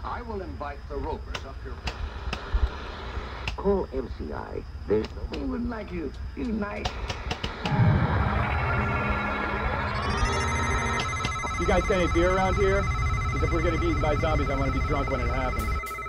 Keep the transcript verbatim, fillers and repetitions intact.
I will invite the ropers up your... Call M C I. There's no... We wouldn't like you. You nice. You guys got any beer around here? Because if we're gonna be eaten by zombies, I want to be drunk when it happens.